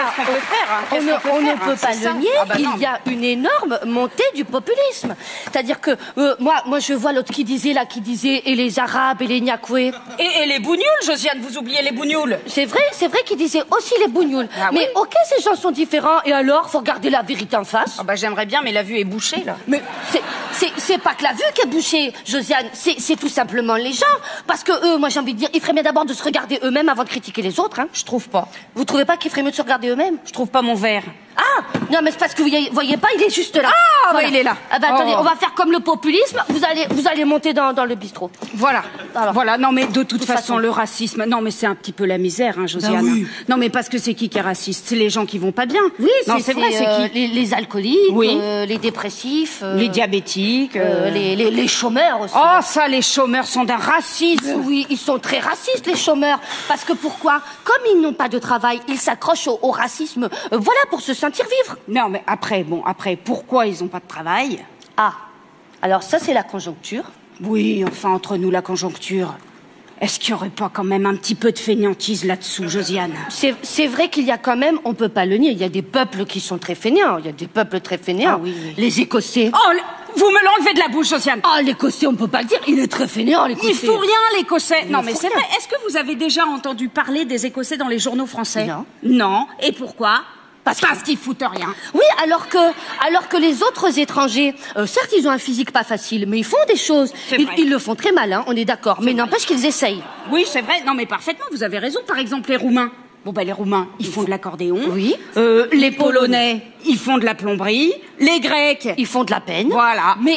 qu'est-ce qu'on peut faire? On ne peut pas le nier, il y a une énorme montée du populisme. C'est-à-dire que, moi je vois l'autre qui disait, et les Arabes, et les Niakoué. Et les bougnoules, Josiane, vous oubliez les bougnoules. C'est vrai qu'il disait aussi les bougnoules. Ah, mais oui. ok, ces gens sont différents, et alors, faut regarder la vérité en face. Ah bah j'aimerais bien, mais la vue est bouchée, là. Mais c'est pas que la vue qui est bouchée, Josiane, c'est tout simplement les gens. Parce que eux, moi j'ai envie de dire, ils feraient mieux d'abord de se regarder eux-mêmes avant de critiquer les autres, hein. Je trouve pas. Vous trouvez pas qu'ils feraient mieux de se regarder eux-mêmes? Je trouve pas mon verre. Ah, non mais c'est parce que vous voyez pas, il est juste là. Ah, voilà. bah il est là. Ah bah attendez, on va faire comme le populisme, vous allez monter dans le bistrot. Voilà. Alors. Voilà, non mais de toute façon, le racisme, non mais c'est un petit peu la misère, hein, Josiane. Ben oui. Non mais parce que c'est qui est raciste? C'est les gens qui vont pas bien. Oui, non, c'est vrai, c'est qui? Les alcooliques, Oui. les dépressifs, Les diabétiques, les chômeurs aussi. Oh ça, les chômeurs sont d'un racisme. Oui, ils sont très racistes, les chômeurs. Parce que pourquoi? Comme ils n'ont pas de travail, ils s'accrochent au racisme. Voilà, pour se sentir vivre. Non mais après, pourquoi ils ont pas de travail? Ah, alors ça c'est la conjoncture. Oui, enfin, entre nous, la conjoncture. Est-ce qu'il y aurait pas quand même un petit peu de fainéantise là-dessous, Josiane? C'est vrai qu'il y a quand même, on peut pas le nier, il y a des peuples qui sont très fainéants. Il y a des peuples très fainéants. Ah oui, oui. Les Écossais. Oh, vous me l'enlevez de la bouche, Josiane. Ah, l'Écossais, on peut pas le dire, il est très fainéant, l'Écossais. Il faut rien, l'Écossais. Non, mais faut c'est rien. vrai. Est-ce que vous avez déjà entendu parler des Écossais dans les journaux français? Non. Non. Et pourquoi? Parce qu'ils foutent rien. Oui, alors que les autres étrangers, certes, ils ont un physique pas facile, mais ils font des choses. C'est vrai. Ils le font très mal, hein, on est d'accord. Mais n'empêche qu'ils essayent. Oui, c'est vrai. Non, mais parfaitement, vous avez raison. Par exemple, les Roumains. Bon, bah, les Roumains, ils font de l'accordéon. Oui. Les Polonais, ils font de la plomberie. Les Grecs, Ils font de la peine. Voilà. Mais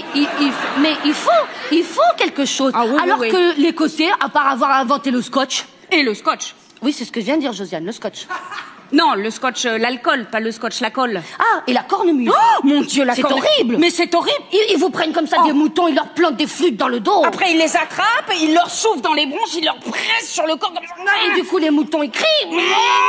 ils font quelque chose. Ah oui, alors oui, oui. que l'Écossais, à part avoir inventé le scotch. et le scotch. Oui, c'est ce que je viens de dire, Josiane, le scotch. Non, le scotch, l'alcool, pas le scotch, la colle. Ah, et la cornemuse. Oh, mon Dieu, la C'est corne- horrible. Mais c'est horrible. Ils vous prennent comme ça des moutons, ils leur plantent des flûtes dans le dos. Après, ils les attrapent, ils leur soufflent dans les bronches, ils leur pressent sur le corps comme ça. Et du coup, les moutons, ils crient. Oh,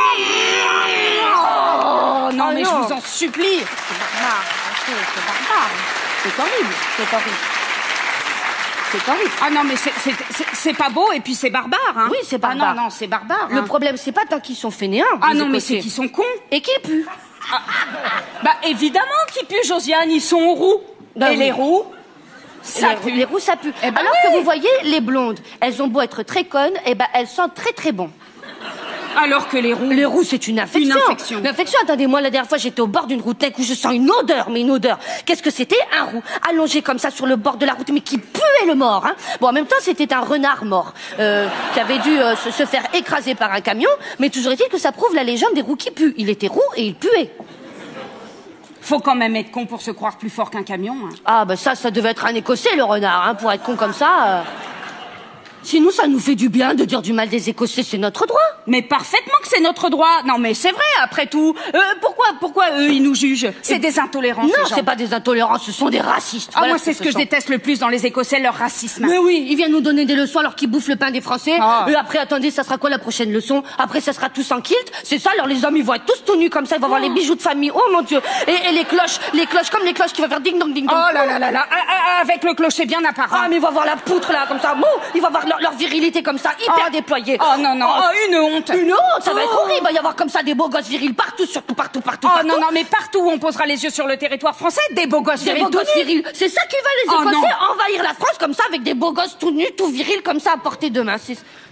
non, Oh, mais non. je vous en supplie. C'est barbare. C'est horrible. C'est horrible. C'est horrible. Ah non, mais c'est pas beau et puis c'est barbare, hein. Oui, c'est barbare. Ah non, non, c'est barbare. Le hein. problème, c'est pas tant qu'ils sont fainéants. Ah les non, mais Écossais. c'est qu'ils sont cons. Et qu'ils puent. Bah évidemment qu'ils puent, Josiane, ils sont roux. Bah et oui. les roux, ça Les- pue. Les roux, ça pue. Eh ben Alors oui. que vous voyez, les blondes, elles ont beau être très connes, et ben elles sentent très très bon. Alors que les roux... Les roux, c'est une infection. Une infection. Une infection, attendez, moi, la dernière fois, j'étais au bord d'une route où je sens une odeur, mais une odeur. Qu'est-ce que c'était? Un roux, allongé comme ça sur le bord de la route, mais qui puait le mort, hein. Bon, en même temps, c'était un renard mort, qui avait dû se faire écraser par un camion, mais toujours est-il que ça prouve la légende des roux qui puent. Il était roux et il puait. Faut quand même être con pour se croire plus fort qu'un camion. Hein. Ah, ben ça devait être un Écossais, le renard, hein, pour être con comme ça. Sinon, ça nous fait du bien de dire du mal des Écossais, c'est notre droit. Mais parfaitement que c'est notre droit. Non, mais c'est vrai, après tout. Pourquoi eux, ils nous jugent? C'est des intolérants, Non, ces gens. c'est pas des intolérants, ce sont des racistes. Ah, Voilà moi, c'est ce que je sont. déteste le plus dans les Écossais, leur racisme. Mais oui, ils viennent nous donner des leçons alors qu'ils bouffent le pain des Français. Ah. Et après, attendez, ça sera quoi la prochaine leçon? Après, ça sera tous en kilt. C'est ça, alors les hommes, ils vont être tous tout nus comme ça, ils vont avoir les bijoux de famille. Oh mon Dieu. Et les cloches comme les cloches qui vont faire ding dong ding dong. Oh là là là là, avec le clocher bien apparent. Ah, mais ils vont avoir la poutre là, comme ça. Bon, ils vont avoir leur virilité comme ça, hyper déployée. Oh non, non, oh, une honte. Une honte, ça va être horrible. Il va y avoir comme ça des beaux gosses virils partout, surtout partout. Oh partout. non, non, mais partout où on posera les yeux sur le territoire français, des beaux gosses Des virils beaux tout gosses nus. virils. C'est ça qui va les Oh, Écossais non. envahir la France comme ça avec des beaux gosses tout nus, tout virils comme ça à portée de main.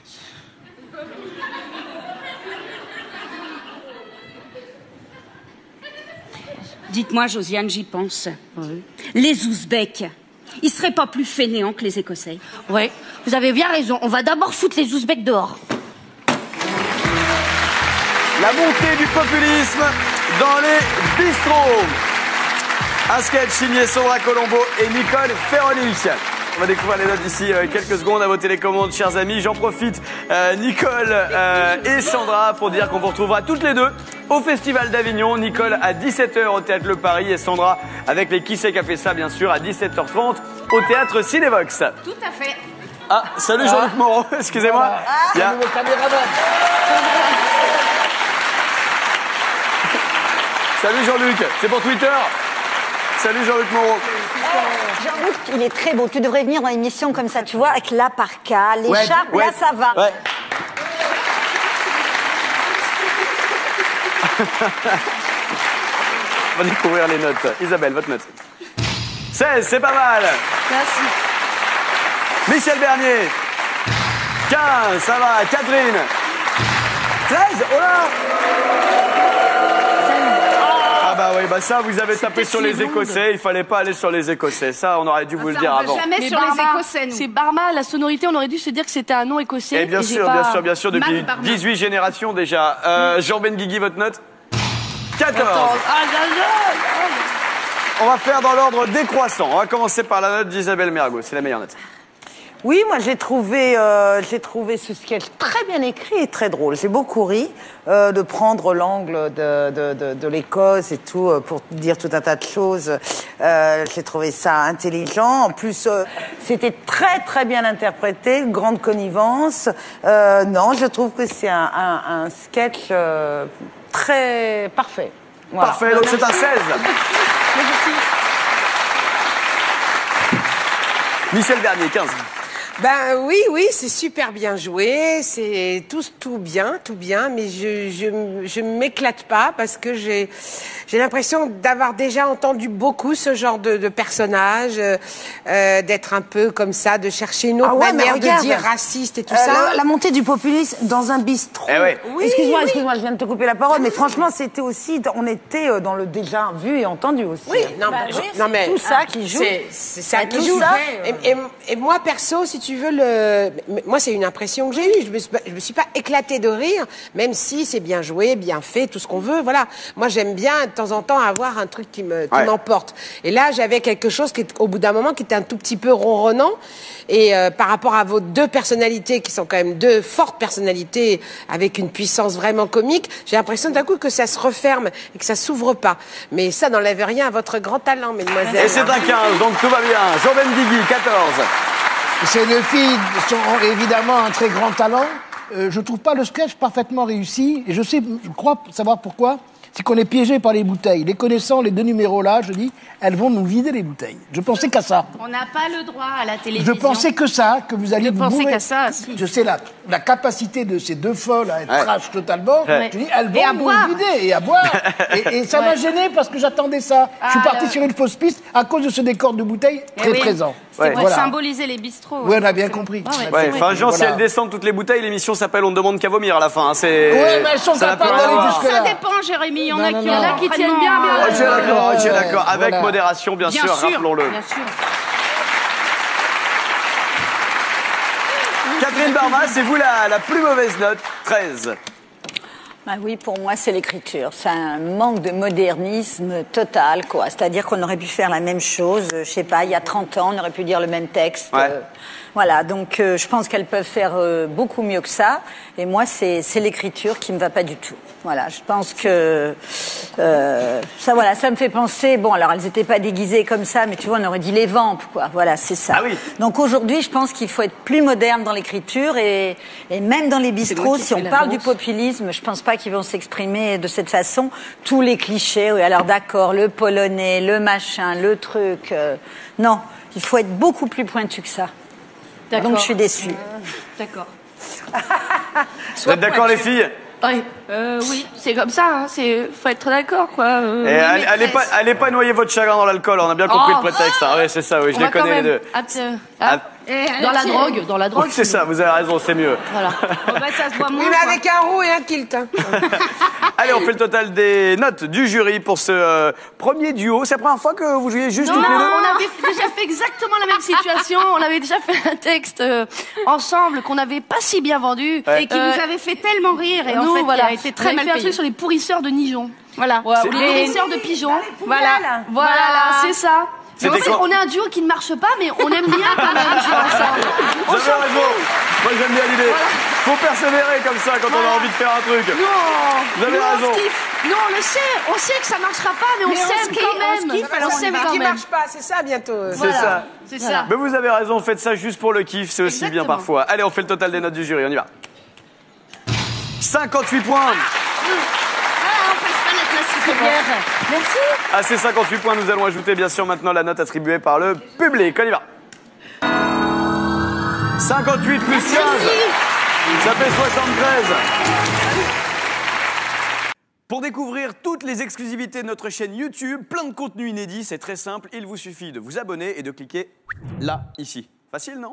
Dites-moi, Josiane, j'y pense. Oui. Les Ouzbeks, ils seraient pas plus fainéants que les Écossais? Oui, vous avez bien raison. On va d'abord foutre les Ouzbeks dehors. La montée du populisme dans les bistrots. Un sketch signé Sandra Colombo et Nicole Ferroni. On va découvrir les notes d'ici quelques secondes à vos télécommandes, chers amis. J'en profite, Nicole et Sandra, pour dire qu'on vous retrouvera toutes les deux au Festival d'Avignon. Nicole à 17h au Théâtre Le Paris et Sandra avec les Qui c'est qui a fait ça, bien sûr, à 17h30 au Théâtre Cinévox. Tout à fait. Ah, salut Jean-Luc Moreau, excusez-moi. Il y a- Salut Jean-Luc, c'est pour Twitter. Salut Jean-Luc Moreau. Jean-Luc, il est très beau. Tu devrais venir dans une émission comme ça, tu vois, avec la parka, l'écharpe, Ouais, là ça va. Ouais. On va découvrir les notes. Isabelle, votre note. 16, c'est pas mal. Merci. Michel Bernier. 15, ça va. Catherine. 13, oh là. Ah bah oui, bah ça, vous avez tapé sur les Écossais. Il fallait pas aller sur les Écossais. Ça, on aurait dû vous le dire avant. Jamais Mais sur les Barma, Écossais, nous. c'est Barma, la sonorité, on aurait dû se dire que c'était un nom écossais. Et bien sûr, depuis 18 générations déjà. Jean Benguigui, votre note. 14. On va faire dans l'ordre décroissant. On va commencer par la note d'Isabelle Mergo. C'est la meilleure note. Oui, moi j'ai trouvé ce sketch très bien écrit et très drôle. J'ai beaucoup ri de prendre l'angle de l'Écosse et tout pour dire tout un tas de choses. J'ai trouvé ça intelligent. En plus, c'était très très bien interprété, une grande connivence. Non, je trouve que c'est un sketch très parfait. Voilà. Parfait, donc c'est un 16. Michel Bernier, 15. Ben oui, c'est super bien joué, c'est tout bien, mais je m'éclate pas parce que j'ai l'impression d'avoir déjà entendu beaucoup ce genre de personnage, d'être un peu comme ça, de chercher une autre manière de dire raciste et tout ça. La montée du populisme dans un bistrot. Eh ouais. Oui, excuse-moi, je viens de te couper la parole, mais franchement, c'était aussi, on était dans le déjà vu et entendu aussi. Oui, non mais tout ça qui joue. C'est ça qui joue. ça. Et moi perso, si tu veux moi c'est une impression que j'ai eue. Je me suis pas éclatée de rire, même si c'est bien joué, bien fait, tout ce qu'on veut. Voilà. Moi j'aime bien de temps en temps avoir un truc qui m'emporte. Et là j'avais quelque chose qui au bout d'un moment qui était un tout petit peu ronronnant. Et par rapport à vos deux personnalités qui sont quand même deux fortes personnalités avec une puissance vraiment comique, j'ai l'impression d'un coup que ça se referme et que ça s'ouvre pas. Mais ça n'enlève rien à votre grand talent, mesdemoiselles. Et c'est un 15, donc tout va bien. Jean Benguigui, 14. Ces deux filles sont évidemment un très grand talent. Je trouve pas le sketch parfaitement réussi. Et je crois savoir pourquoi. C'est qu'on est piégé par les bouteilles. Les connaissant, les deux numéros là, je dis, elles vont nous vider les bouteilles. Je pensais qu'à ça. On n'a pas le droit à la télévision. Je pensais que ça, que vous alliez Je vous pensais bourrer. qu'à ça, si. Je sais la capacité de ces deux folles à être trash totalement. Je dis, elles Et à vont nous boire. vider et à boire. Et ça m'a gêné parce que j'attendais ça. Je suis parti sur une fausse piste à cause de ce décor de bouteilles très oui. présent. C'est pour Voilà. symboliser les bistrots. Oui, on a bien compris. Ouais, enfin, Jean, si Voilà. elles descendent toutes les bouteilles, l'émission s'appelle On ne demande qu'à vomir à la fin. C'est. Ouais, mais elles sont ça n'a capables plus rien à d'aller voir. jusque-là. Ça dépend, Jérémy. Il y en a Non, qui non, ont non. Qui tiennent bien, bien. Ok, d'accord, ok, d'accord. Avec Voilà. modération, bien sûr, rappelons-le. Bien sûr. Catherine Barma, c'est vous la plus mauvaise note, 13. Bah oui, pour moi, c'est l'écriture. C'est un manque de modernisme total, quoi. C'est-à-dire qu'on aurait pu faire la même chose, je sais pas, il y a 30 ans, on aurait pu dire le même texte. Ouais. Voilà, donc je pense qu'elles peuvent faire beaucoup mieux que ça. Et moi, c'est l'écriture qui me va pas du tout. Voilà, je pense que ça me fait penser. Bon, alors elles étaient pas déguisées comme ça, mais tu vois, on aurait dit les vampes, quoi. Voilà, c'est ça. Ah oui. Donc aujourd'hui, je pense qu'il faut être plus moderne dans l'écriture et même dans les bistrots. Si on parle du populisme, je pense pas qu'ils vont s'exprimer de cette façon. Tous les clichés, oui, alors d'accord, le polonais, le machin, le truc. Non, il faut être beaucoup plus pointu que ça. Donc je suis déçue. D'accord. Vous êtes d'accord, les filles? Oui, c'est comme ça, hein. Faut être d'accord, quoi. Et allez pas noyer votre chagrin dans l'alcool, on a bien compris Oh. le prétexte. Ah ouais, c'est ça, oui, je On les va quand connais les même. deux. Dans la drogue. Oui, c'est ça, vous avez raison, c'est mieux. Voilà. Ça se voit moins. Oui, mais avec un roux et un kilt. Hein. Allez, on fait le total des notes du jury pour ce premier duo. C'est la première fois que vous jouiez juste Non, toutes les deux? on avait déjà fait exactement la même situation. On avait déjà fait un texte ensemble qu'on n'avait pas si bien vendu. Ouais. Et qui nous avait fait tellement rire. Et en Nous, fait, voilà, il a été très on avait mal fait un payé. truc sur les pourrisseurs de Nijon. Voilà. C'est- Les pourrisseurs de pigeons. Voilà. Voilà, c'est ça. C'était Mais quand on est un duo qui ne marche pas, mais on aime bien quand même jouer ensemble. Vous avez raison. Moi, j'aime bien l'idée. Faut persévérer comme ça quand on a envie de faire un truc. Non, Vous avez nous, raison. on se kiffe. Non, on sait que ça marchera pas, mais on s'aime quand même. On s'aime quand Qui même. marche pas, c'est ça bientôt. C'est ça. C'est ça. Mais vous avez raison, faites ça juste pour le kiff, c'est aussi bien Exactement. parfois. Allez, on fait le total des notes du jury, on y va. 58 points. Merci. À ces 58 points, nous allons ajouter bien sûr maintenant la note attribuée par le public. On y va. 58 plus 15. Ça fait 73. Pour découvrir toutes les exclusivités de notre chaîne YouTube, plein de contenus inédits, c'est très simple, il vous suffit de vous abonner et de cliquer là, ici. Facile, non ?